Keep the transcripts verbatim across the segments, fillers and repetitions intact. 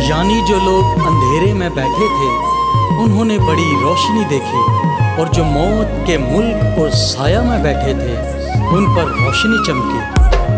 यानी जो लोग अंधेरे में बैठे थे उन्होंने बड़ी रोशनी देखी, और जो मौत के मुल्क और साया में बैठे थे उन पर रोशनी चमकी।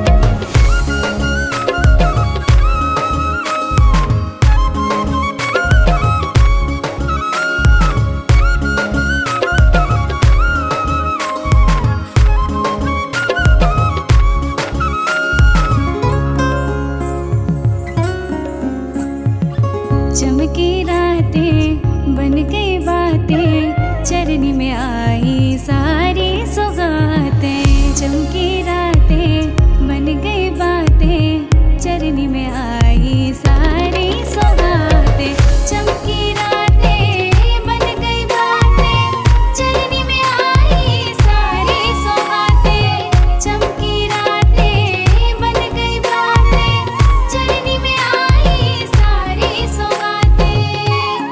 चमकी रातें बन गई बातें, चरनी में आई सारी सौगातें। चमकी रातें बन गई बातें, चरनी में आई सारी सौगातें। चमकी रातें बन गई बातें, चरनी में आई सारी सौगातें। चमकी रातें बन गई बातें, चरनी में आई सारी सौगातें।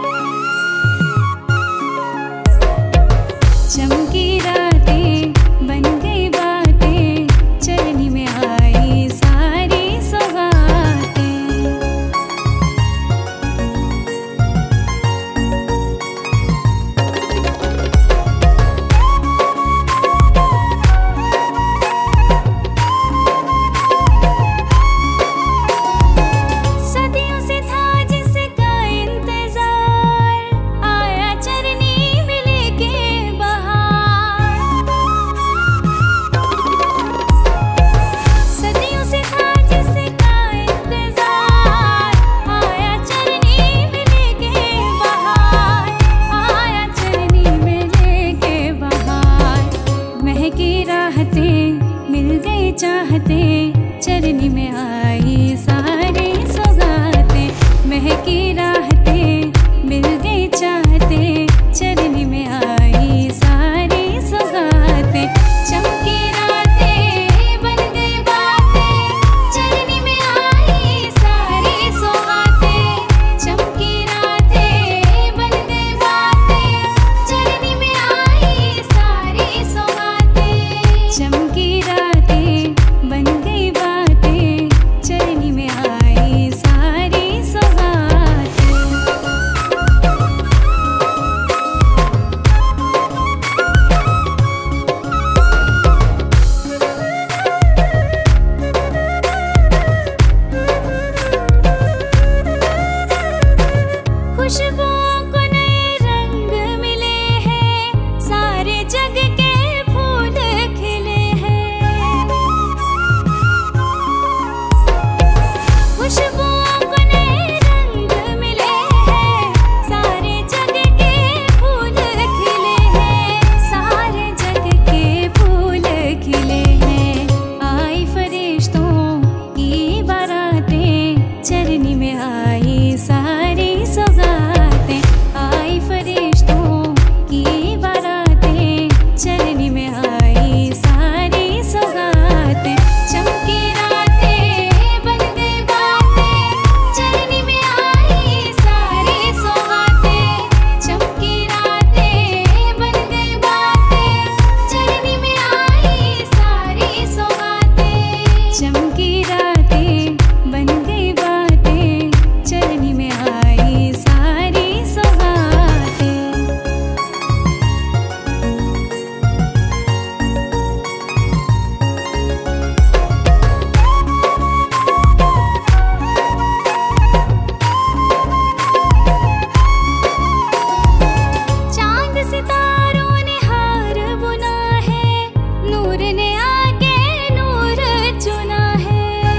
चमकी रातें बन गई बातें, चरनी में आई सारी सौगातें। सदियों से था जिसका इंतजार, आया चरनी में लेके बहार। सदियों से था जिसका इंतजार, आया चरनी में लेके बहार। आया चरनी में लेके बहार। महकी राहतें मिल गई चाहतें, चरनी में आई सारी सौगातें। महकी राहतें मिल गई चाहतें, चरनी में आई सारी सौगातें। चमकी रातें बन गई बातें, चरनी में आई सारी सौगातें। चमकी रातें बन गई बातें, चरनी में आई सारी सौगातें। चमकी रातें बन गई बातें, चरनी में आई सारी सौगातें। खुशबुओं को नए रंग मिले हैं, सारे जग के फूल खिले हैं। खुशबुओं को नए रंग मिले हैं, सारे जग के फूल खिले हैं। सारे जग के फूल खिले हैं। आई फरिश्तों की बारातें, चरनी में आई सारी सौगातें। आई फरिश्तों की बारातें, चरनी में आई सारी सौगातें। चमकी रातें बन गई बातें, चरनी में आई सारी सौगातें। चमकी रातें बन गई बातें, चरनी में आई सारी सौगातें। चमकी रातें बन गई बातें, चरनी में आई सारी सौगातें। चांद सितारों ने हार बुना है, नूर ने आगे नूर चुना है।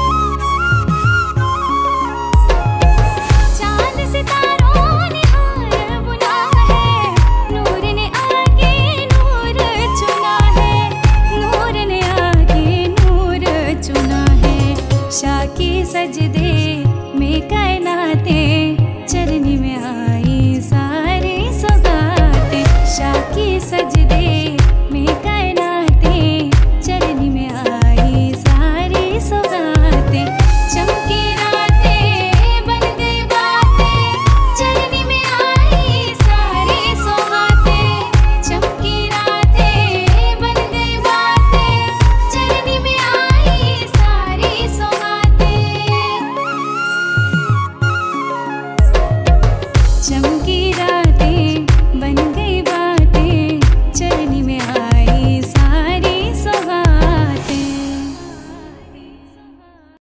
चांद सितारों ने हार बुना है, नूर ने आगे नूर चुना है। नूर ने आगे नूर चुना है। शाकी सज